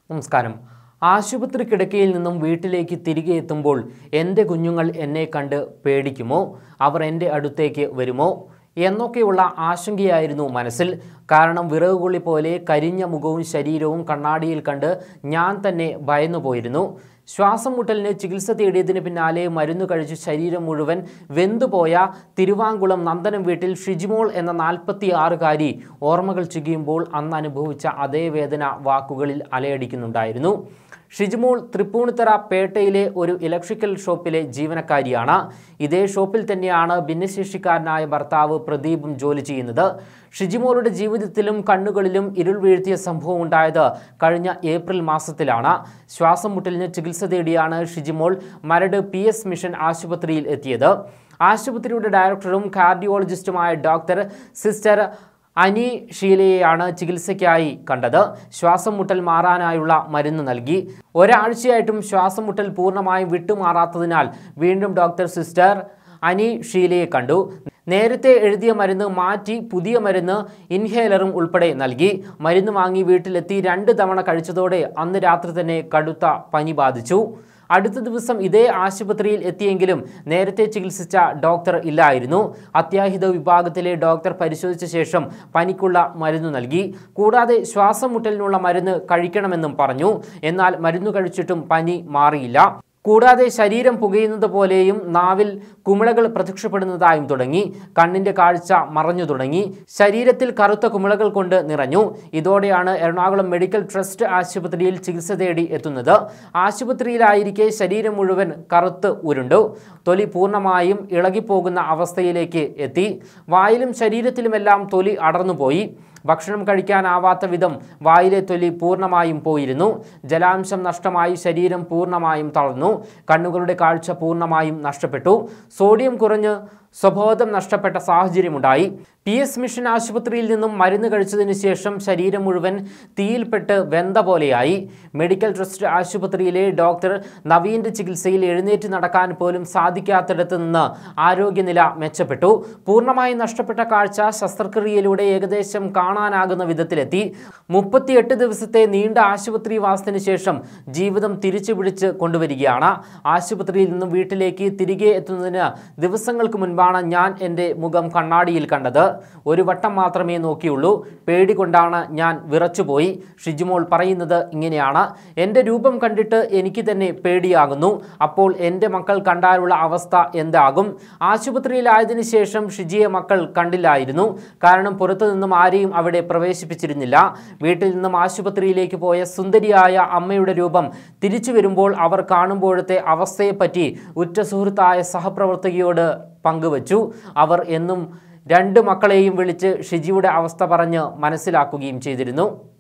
നമസ്കാരം. ആശുപത്രി കിടക്കയിൽ നിന്നും വീട്ടിലേക്ക് തിരികെ എത്തുമ്പോൾ എൻ്റെ കുഞ്ഞുങ്ങൾ എന്നെ കണ്ട് പേടിക്കുമോ, അവർ എൻ്റെ അടുത്തേക്ക് വരുമോ എന്നൊക്കെയുള്ള ആശങ്കയായിരുന്നു മനസ്സിൽ. കാരണം വിറകുകൊള്ളി പോലെ കരിഞ്ഞ മുഖവും ശരീരവും കണ്ണാടിയിൽ കണ്ട് ഞാൻ തന്നെ ഭയന്നു പോയിരുന്നു. ശ്വാസം മുട്ടലിന് ചികിത്സ തേടിയതിന് പിന്നാലെ മരുന്ന് കഴിച്ച് ശരീരം മുഴുവൻ വെന്തുപോയ തിരുവാങ്കുളം നന്ദനം വീട്ടിൽ ഷിജിമോൾ എന്ന 46-കാരി ഓർമ്മകൾ ചികിയുമ്പോൾ അന്ന് അനുഭവിച്ച അതേ വേദന വാക്കുകളിൽ അലയടിക്കുന്നുണ്ടായിരുന്നു. ഷിജിമോൾ തൃപ്പൂണിത്തറ പേട്ടയിലെ ഒരു ഇലക്ട്രിക്കൽ ഷോപ്പിലെ ജീവനക്കാരിയാണ്. ഇതേ ഷോപ്പിൽ തന്നെയാണ് ഭിന്നശേഷിക്കാരനായ ഭർത്താവ് പ്രദീപും ജോലി ചെയ്യുന്നത്. ഷിജിമോളുടെ ജീവിതത്തിലും കണ്ണുകളിലും ഇരുൾ വീഴ്ത്തിയ സംഭവം ഉണ്ടായത് കഴിഞ്ഞ ഏപ്രിൽ മാസത്തിലാണ്. ശ്വാസം മുട്ടലിന് ചികിത്സ തേടിയാണ് ഷിജിമോൾ മരട് PS മിഷൻ ആശുപത്രിയിൽ എത്തിയത്. ആശുപത്രിയുടെ ഡയറക്ടറും കാർഡിയോളജിസ്റ്റുമായ ഡോക്ടർ സിസ്റ്റർ അനി ഷീലയെയാണ് ചികിത്സയ്ക്കായി കണ്ടത്. ശ്വാസം മുട്ടൽ മാറാനായുള്ള മരുന്ന് നൽകി. ഒരാഴ്ചയായിട്ടും ശ്വാസം മുട്ടൽ പൂർണ്ണമായും വിട്ടുമാറാത്തതിനാൽ വീണ്ടും ഡോക്ടർ സിസ്റ്റർ അനി ഷീലയെ കണ്ടു. നേരത്തെ എഴുതിയ മരുന്ന് മാറ്റി പുതിയ മരുന്ന് ഇൻഹേലറും ഉൾപ്പെടെ നൽകി. മരുന്ന് വാങ്ങി വീട്ടിലെത്തി 2 തവണ കഴിച്ചതോടെ അന്ന് രാത്രി തന്നെ കടുത്ത പനി ബാധിച്ചു. അടുത്ത ദിവസം ഇതേ ആശുപത്രിയിൽ എത്തിയെങ്കിലും നേരത്തെ ചികിത്സിച്ച ഡോക്ടർ ഇല്ലായിരുന്നു. അത്യാഹിത വിഭാഗത്തിലെ ഡോക്ടർ പരിശോധിച്ച ശേഷം പനിക്കുള്ള മരുന്ന് നൽകി. കൂടാതെ ശ്വാസം മുട്ടലിനുള്ള മരുന്ന് കഴിക്കണമെന്നും പറഞ്ഞു. എന്നാൽ മരുന്ന് കഴിച്ചിട്ടും പനി മാറിയില്ല. കൂടാതെ ശരീരം പുകയുന്നത് പോലെയും നാവിൽ കുമിളകൾ പ്രത്യക്ഷപ്പെടുന്നതായും തുടങ്ങി. കണ്ണിൻ്റെ കാഴ്ച മറഞ്ഞു തുടങ്ങി. ശരീരത്തിൽ കറുത്ത കുമിളകൾ കൊണ്ട് നിറഞ്ഞു. ഇതോടെയാണ് എറണാകുളം മെഡിക്കൽ ട്രസ്റ്റ് ആശുപത്രിയിൽ ചികിത്സ തേടി എത്തുന്നത്. ആശുപത്രിയിലായിരിക്കെ ശരീരം മുഴുവൻ കറുത്ത് ഉരുണ്ടു. തൊലി പൂർണ്ണമായും ഇളകിപ്പോകുന്ന അവസ്ഥയിലേക്ക് എത്തി. വായിലും ശരീരത്തിലുമെല്ലാം തൊലി അടർന്നുപോയി. ഭക്ഷണം കഴിക്കാനാവാത്ത വിധം വായിലെ തൊലി പൂർണ്ണമായും പോയിരുന്നു. ജലാംശം നഷ്ടമായി ശരീരം പൂർണ്ണമായും തളർന്നു. കണ്ണുകളുടെ കാഴ്ച പൂർണ്ണമായും നഷ്ടപ്പെട്ടു. സോഡിയം കുറഞ്ഞ് സ്വബോധം നഷ്ടപ്പെട്ട സാഹചര്യമുണ്ടായി. PS മിഷൻ ആശുപത്രിയിൽ നിന്നും മരുന്ന് കഴിച്ചതിന് ശേഷം ശരീരം മുഴുവൻ തീയിൽപ്പെട്ട് വെന്ത പോലെയായി. മെഡിക്കൽ ട്രസ്റ്റ് ആശുപത്രിയിലെ ഡോക്ടർ നവീൻ്റെ ചികിത്സയിൽ എഴുന്നേറ്റ് നടക്കാൻ പോലും സാധിക്കാത്തിടത്ത് നിന്ന് ആരോഗ്യനില മെച്ചപ്പെട്ടു. പൂർണ്ണമായി നഷ്ടപ്പെട്ട കാഴ്ച ശസ്ത്രക്രിയയിലൂടെ ഏകദേശം കാണാനാകുന്ന വിധത്തിലെത്തി. 38 ദിവസത്തെ നീണ്ട ആശുപത്രിവാസത്തിന് ശേഷം ജീവിതം തിരിച്ചു പിടിച്ച് കൊണ്ടുവരികയാണ്. ആശുപത്രിയിൽ നിന്നും വീട്ടിലേക്ക് തിരികെ എത്തുന്നതിന് ദിവസങ്ങൾക്ക് മുൻപാണ് ഞാൻ എൻ്റെ മുഖം കണ്ണാടിയിൽ കണ്ടത്. ഒരു വട്ടം മാത്രമേ നോക്കിയുള്ളൂ. പേടി കൊണ്ടാണ് ഞാൻ വിറച്ചുപോയി. ഷിജിമോൾ പറയുന്നത് ഇങ്ങനെയാണ്: എൻ്റെ രൂപം കണ്ടിട്ട് എനിക്ക് തന്നെ പേടിയാകുന്നു. അപ്പോൾ എൻ്റെ മക്കൾ കണ്ടാലുള്ള അവസ്ഥ എന്താകും? ആശുപത്രിയിലായതിനു ശേഷം ഷിജിയെ മക്കൾ കണ്ടില്ലായിരുന്നു. കാരണം പുറത്തു നിന്നും ആരെയും അവിടെ പ്രവേശിപ്പിച്ചിരുന്നില്ല. വീട്ടിൽ നിന്നും ആശുപത്രിയിലേക്ക് പോയ സുന്ദരിയായ അമ്മയുടെ രൂപം തിരിച്ചു വരുമ്പോൾ അവർ കാണുമ്പോഴത്തെ അവസ്ഥയെപ്പറ്റി ഉറ്റ സുഹൃത്തായ സഹപ്രവർത്തകയോട് പങ്കുവച്ചു. അവർ എന്നും 2 മക്കളെയും വിളിച്ച് ഷിജിയുടെ അവസ്ഥ പറഞ്ഞ് മനസ്സിലാക്കുകയും ചെയ്തിരുന്നു.